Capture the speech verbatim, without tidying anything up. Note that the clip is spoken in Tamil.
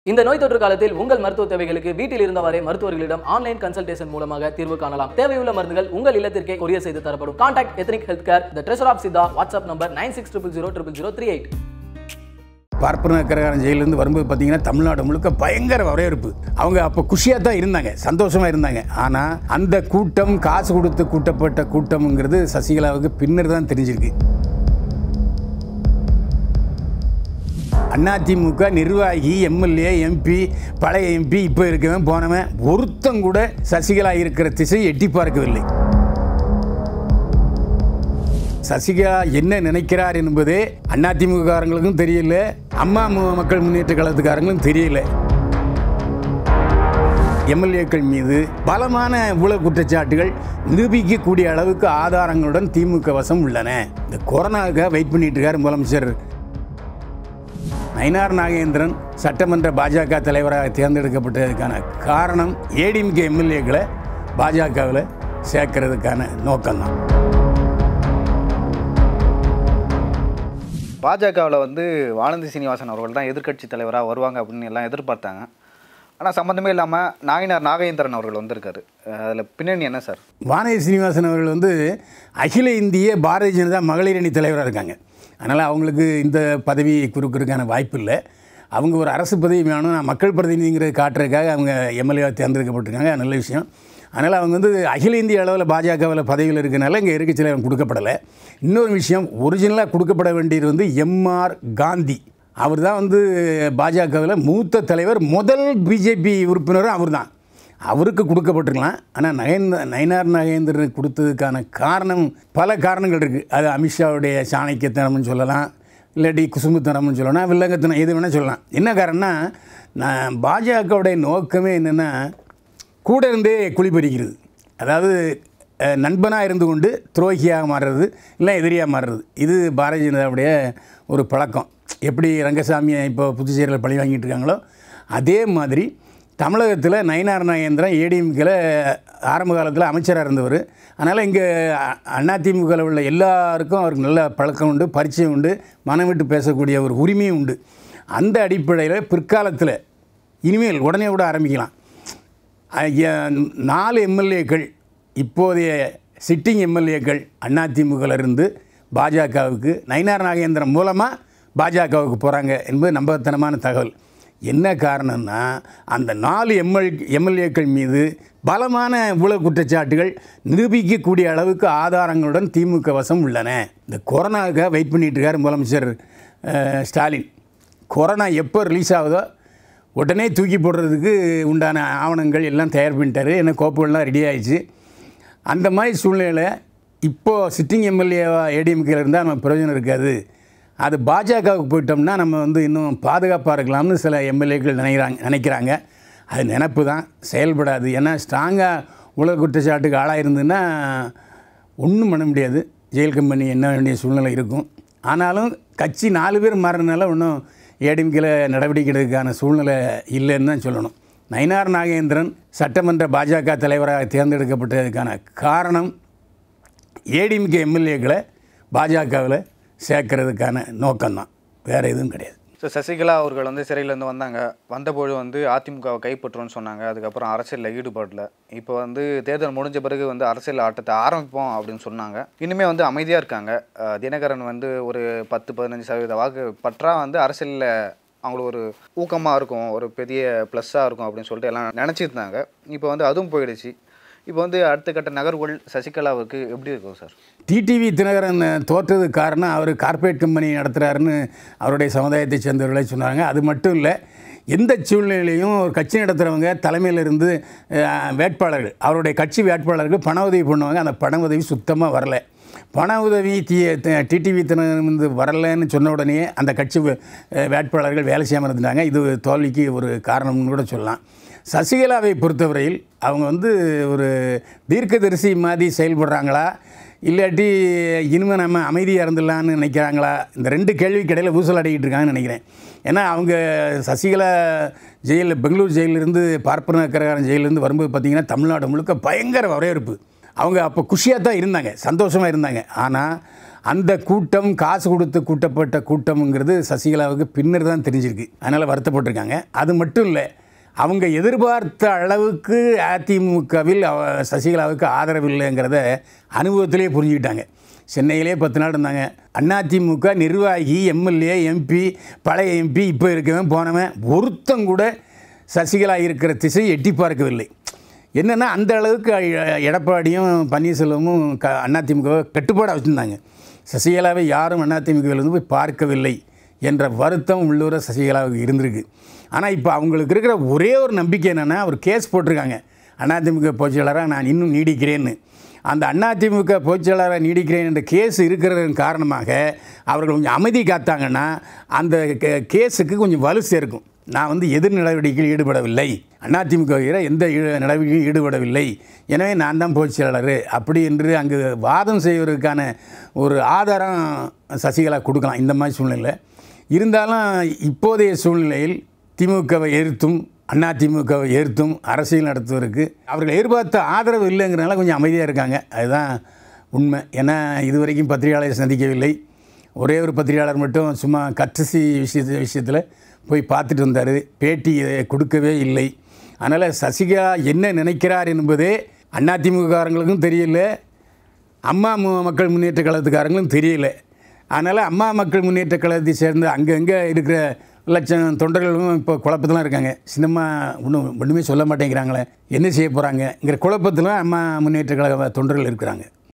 இந்த நோய் தொற்று காலத்தில் உங்கள் மருத்துவ தேவைகளுக்கு வீட்டில் இருந்தவாறே மருத்துவர்களிடம் ஆன்லைன் கன்சல்டேஷன் மூலமாக தீர்வு காணலாம். தேவையுள்ள மருந்துகள் உங்கள் இல்லத்திற்கே கொரியர் செய்து தரப்படும். Contact ethnic health care, the treasure of Siddha. WhatsApp number nine six triple zero triple zero three eight. பார்ப்பனக்கரகாரன் ஜெயிலிருந்து வரும்போது பார்த்தீங்கன்னா தமிழ்நாடு முழுக்க பயங்கர வரவேற்பு. அவங்க அப்போ குஷியாக தான் இருந்தாங்க, சந்தோஷமாக இருந்தாங்க. ஆனால் அந்த கூட்டம் காசு கொடுத்து கூட்டப்பட்ட கூட்டம்ங்கிறது சசிகலாவுக்கு பின்னர் தான் தெரிஞ்சிருக்கு. அதிமுக நிர்வாகி, எம்எல்ஏ, எம்பி, பழைய எம்பி, இப்போ இருக்கவன் போனவன் ஒருத்தம் கூட சசிகலா இருக்கிற திசை எட்டி பார்க்கவில்லை. சசிகலா என்ன நினைக்கிறார் என்பதே அதிமுககாரங்களுக்கும் தெரியல, அம்மா மக்கள் முன்னேற்ற கழகத்துக்காரங்களும் தெரியல. எம்எல்ஏக்கள் மீது பலமான ஊழல் குற்றச்சாட்டுகள் நிரூபிக்கக்கூடிய அளவுக்கு ஆதாரங்களுடன் திமுக வசம் உள்ளன. இந்த கொரோனாவுக்காக வெயிட் பண்ணிட்டு இருக்கார் முதலமைச்சர். நைனார் நாகேந்திரன் சட்டமன்ற பாஜக தலைவராக தேர்ந்தெடுக்கப்பட்டதுக்கான காரணம் ஏடிஎம்கே எம்எல்ஏக்களை பாஜகவில் சேர்க்கறதுக்கான நோக்கம்தான். பாஜகவில் வந்து வானதி சீனிவாசன் அவர்கள் தான் எதிர்க்கட்சி தலைவராக வருவாங்க அப்படின்னு எல்லாம் எதிர்பார்த்தாங்க. ஆனால் சம்மந்தமே இல்லாமல் நாயினார் நாகேந்திரன் அவர்கள் வந்திருக்காரு. அதில் பின்னணி என்ன சார்? வானதி சீனிவாசன் அவர்கள் வந்து அகில இந்திய பாரதிய ஜனதா மகளிர் அணி தலைவராக இருக்காங்க. அதனால் அவங்களுக்கு இந்த பதவி கொடுக்கறதுக்கான வாய்ப்பு இல்லை. அவங்க ஒரு அரசு பதவி வேணும், நான் மக்கள் பிரதிநிதிங்கிறத காட்டுறதுக்காக அவங்க எம்எல்ஏவாக தேர்ந்தெடுக்கப்பட்டிருக்காங்க. நல்ல விஷயம். அதனால் அவங்க வந்து அகில இந்திய அளவில் பாஜகவில் பதவியில் இருக்கிறனால இங்கே எதிர்க்கட்சி தலைவர் கொடுக்கப்படலை. இன்னொரு விஷயம், ஒரிஜினலாக கொடுக்கப்பட வேண்டியது வந்து எம்ஆர் காந்தி. அவர் தான் வந்து பாஜகவில் மூத்த தலைவர், முதல் பிஜேபி உறுப்பினரும் அவர் தான். அவருக்கு கொடுக்கப்பட்டிருக்கலாம். ஆனால் நகேந்திர நயினார் நாகேந்திரனுக்கு கொடுத்ததுக்கான காரணம் பல காரணங்கள் இருக்குது. அது அமித்ஷாவுடைய சாணக்கியத்தனம்னு சொல்லலாம், இல்லாட்டி குசும்புத்தனம்னு சொல்லலாம், வில்லங்கத்தனம், எது வேணால் சொல்லலாம். என்ன காரணம்னா, நான் பாஜகவுடைய நோக்கமே என்னென்னா கூட இருந்தே குழிப்பறிக்கிறது. அதாவது நண்பனாக இருந்து கொண்டு துரோகியாக மாறுறது, இல்லை எதிரியாக மாறுறது. இது பாரதிய ஜனதாவுடைய ஒரு பழக்கம். எப்படி ரங்கசாமியை இப்போ புதுச்சேரியில் பழி வாங்கிட்டு இருக்காங்களோ அதே மாதிரி தமிழகத்தில் நயினார் நாகேந்திரன் ஏடிஎம்கேல ஆரம்ப காலத்தில் அமைச்சராக இருந்தவர். அதனால் இங்கே அதிமுகவில் உள்ள எல்லாருக்கும் அவருக்கு நல்ல பழக்கம் உண்டு, பரிச்சயம் உண்டு, மனம் விட்டு பேசக்கூடிய ஒரு உரிமையும் உண்டு. அந்த அடிப்படையில் பிற்காலத்தில் இனிமேல் உடனே கூட ஆரம்பிக்கலாம். நாலு எம்எல்ஏக்கள், இப்போதைய சிட்டிங் எம்எல்ஏக்கள் அதிமுகவிலிருந்து பாஜகவுக்கு நயினார் நாகேந்திரன் மூலமாக பாஜகவுக்கு போகிறாங்க என்பது நம்பகத்தனமான தகவல். என்ன காரணம்னா, அந்த நாலு எம்எல் எம்எல்ஏக்கள் மீது பலமான ஊழல் குற்றச்சாட்டுகள் நிரூபிக்கக்கூடிய அளவுக்கு ஆதாரங்களுடன் திமுக வசம் உள்ளன. இந்த கொரோனாவுக்காக வெயிட் பண்ணிட்டு இருக்கார் முதலமைச்சர் ஸ்டாலின். கொரோனா எப்போ ரிலீஸ் ஆகுதோ உடனே தூக்கி போடுறதுக்கு உண்டான ஆவணங்கள் எல்லாம் தயார் பண்ணிட்டாரு. என்ன கோப்புகள்லாம் ரெடி ஆகிடுச்சு. அந்த மாதிரி சூழ்நிலையில் இப்போது சிட்டிங் எம்எல்ஏவாக ஏடிஎம்கேல இருந்தால் நம்ம பிரயோஜனம் இருக்காது, அது பாஜகவுக்கு போயிட்டோம்னா நம்ம வந்து இன்னும் பாதுகாப்பாக இருக்கலாம்னு சில எம்எல்ஏக்கள் நினைக்கிறாங்க நினைக்கிறாங்க அது நினப்பு தான், செயல்படாது. ஏன்னா ஸ்ட்ராங்காக ஊழல் குற்றச்சாட்டுக்கு ஆளாக இருந்ததுன்னா ஒன்றும் பண்ண முடியாது, ஜெயில் கம்பெனி என்ன வேண்டிய சூழ்நிலை இருக்கும். ஆனாலும் கட்சி நாலு பேர் மாறினால ஒன்றும் ஏடிஎம்கேல நடவடிக்கை எடுக்கிறதுக்கான சூழ்நிலை இல்லைன்னு தான் சொல்லணும். நயினார் நாகேந்திரன் சட்டமன்ற பாஜக தலைவராக தேர்ந்தெடுக்கப்பட்டதுக்கான காரணம் ஏடிஎம்கே எம்எல்ஏக்களை பாஜகவில் சேர்க்கறதுக்கான நோக்கம்தான், வேறு எதுவும் கிடையாது. ஸோ சசிகலா அவர்கள் வந்து சிறையிலேருந்து வந்தாங்க. வந்தபோது வந்து அதிமுகவை கைப்பற்றும்னு சொன்னாங்க. அதுக்கப்புறம் அரசியலில் ஈடுபாட்டில் இப்போ வந்து தேர்தல் முடிஞ்ச பிறகு வந்து அரசியல் ஆட்டத்தை ஆரம்பிப்போம் அப்படின்னு சொன்னாங்க. இனிமேல் வந்து அமைதியாக இருக்காங்க. தினகரன் வந்து ஒரு பத்து பதினஞ்சு சதவீத வாக்கு பற்றா வந்து அரசியலில் அவங்களுக்கு ஒரு ஊக்கமாக இருக்கும், ஒரு பெரிய ப்ளஸ்ஸாக இருக்கும் அப்படின்னு சொல்லிட்டு எல்லாம் நினச்சிருந்தாங்க. இப்போ வந்து அதுவும் போயிடுச்சு. இப்போ வந்து அடுத்த கட்ட நகர்வுகள் சசிகலாவுக்கு எப்படி இருக்கும் சார்? டிடிவி தினகரன் தோற்றதுக்கு காரணம் அவர் கார்ப்பரேட் கம்பெனி நடத்துகிறாருன்னு அவருடைய சமுதாயத்தை சேர்ந்தவர்களே சொன்னாங்க. அது மட்டும் இல்லை, எந்த சூழ்நிலையிலையும் ஒரு கட்சி நடத்துகிறவங்க தலைமையிலிருந்து வேட்பாளர்கள், அவருடைய கட்சி வேட்பாளருக்கு பண உதவி பண்ணுவாங்க. அந்த பண உதவி சுத்தமாக வரலை. பண உதவி டி டிடிவி தினகரன் வந்து வரலைன்னு சொன்ன உடனே அந்த கட்சி வேட்பாளர்கள் வேலை செய்யாமல் இருந்துட்டாங்க. இது தோல்விக்கு ஒரு காரணம்னு கூட சொல்லலாம். சசிகலாவை பொறுத்தவரையில் அவங்க வந்து ஒரு தீர்க்கதரிசி மாதிரி செயல்படுறாங்களா, இல்லாட்டி இனிமேல் நம்ம அமைதியாக இருந்துடலான்னு நினைக்கிறாங்களா, இந்த ரெண்டு கேள்விக்கு இடையில் ஊசல் அடிக்கிட்டு இருக்காங்கன்னு நினைக்கிறேன். ஏன்னா அவங்க சசிகலா ஜெயிலில், பெங்களூர் ஜெயிலிருந்து, பார்ப்பனக்கரகாரன் ஜெயிலிருந்து வரும்போது பார்த்திங்கன்னா தமிழ்நாடு முழுக்க பயங்கர வரவேற்பு. அவங்க அப்போ குஷியாக தான் இருந்தாங்க, சந்தோஷமாக இருந்தாங்க. ஆனால் அந்த கூட்டம் காசு கொடுத்து கூட்டப்பட்ட கூட்டம்ங்கிறது சசிகலாவுக்கு பின்னர் தான் தெரிஞ்சிருக்கு. அதனால் வருத்தப்பட்டிருக்காங்க. அது மட்டும் இல்லை, அவங்க எதிர்பார்த்த அளவுக்கு அதிமுகவில் அவ சசிகலாவுக்கு ஆதரவு இல்லைங்கிறத அனுபவத்திலே புரிஞ்சுக்கிட்டாங்க. சென்னையிலே பத்து நாள் இருந்தாங்க. அதிமுக நிர்வாகி, எம்எல்ஏ, எம்பி, பழைய எம்பி, இப்போ இருக்கவன் போனவன் ஒருத்தம் கூட சசிகலா இருக்கிற திசை எட்டி பார்க்கவில்லை. என்னென்னா அந்த அளவுக்கு எடப்பாடியும் பன்னீர்செல்வமும் க அதிமுகவை கட்டுப்பாடாக வச்சுருந்தாங்க. சசிகலாவை யாரும் அதிமுகவிலிருந்து போய் பார்க்கவில்லை என்ற வருத்தம் உள்ளூர சசிகலாவுக்கு இருந்திருக்கு. ஆனால் இப்போ அவங்களுக்கு இருக்கிற ஒரே ஒரு நம்பிக்கை என்னென்னா, ஒரு கேஸ் போட்டிருக்காங்க அதிமுக பொதுச்செயலாளராக நான் இன்னும் நீடிக்கிறேன்னு. அந்த அதிமுக பொதுச்செயலாளராக நீடிக்கிறேன் என்ற கேஸ் இருக்கிறதன் காரணமாக அவர்கள் கொஞ்சம் அமைதி காத்தாங்கன்னா அந்த கேஸுக்கு கொஞ்சம் வலு சேர்க்கும். நான் வந்து எதிர் நடவடிக்கையில் ஈடுபடவில்லை, அதிமுக எந்த நடவடிக்கையும் ஈடுபடவில்லை, எனவே நான் தான் பொதுச்செயலாளர் அப்படி என்று அங்கு வாதம் செய்வதற்கான ஒரு ஆதாரம் சசிகலா கொடுக்கலாம் இந்த மாதிரி சூழ்நிலை. இருந்தாலும் இப்போதைய சூழ்நிலையில் திமுகவை எதிர்த்தும் அதிமுகவை எதிர்த்தும் அரசியல் நடத்துவதற்கு அவர்கள் எதிர்பார்த்த ஆதரவு இல்லைங்கிறனால கொஞ்சம் அமைதியாக இருக்காங்க. அதுதான் உண்மை. ஏன்னா இதுவரைக்கும் பத்திரிகையாளரை சந்திக்கவில்லை. ஒரே ஒரு பத்திரிகையாளர் மட்டும் சும்மா கட்சி விஷயத்து விஷயத்தில் போய் பார்த்துட்டு வந்தார், பேட்டி கொடுக்கவே இல்லை. அதனால் சசிகலா என்ன நினைக்கிறார் என்பதே அதிமுககாரங்களுக்கும் தெரியல, அம்மா மக்கள் முன்னேற்ற கழகத்துக்காரங்களும் தெரியல. அதனால் அம்மா மக்கள் முன்னேற்ற கழகத்தை சேர்ந்து அங்கங்கே இருக்கிற லட்சம் தொண்டர்களும் இப்போ குழப்பத்திலாம் இருக்காங்க. சினிமா ஒன்றும் ஒன்றுமே சொல்ல மாட்டேங்கிறாங்களே, என்ன செய்ய போகிறாங்கங்கிற குழப்பத்திலும் அம்மா முன்னேற்ற கழக தொண்டர்கள் இருக்கிறாங்க.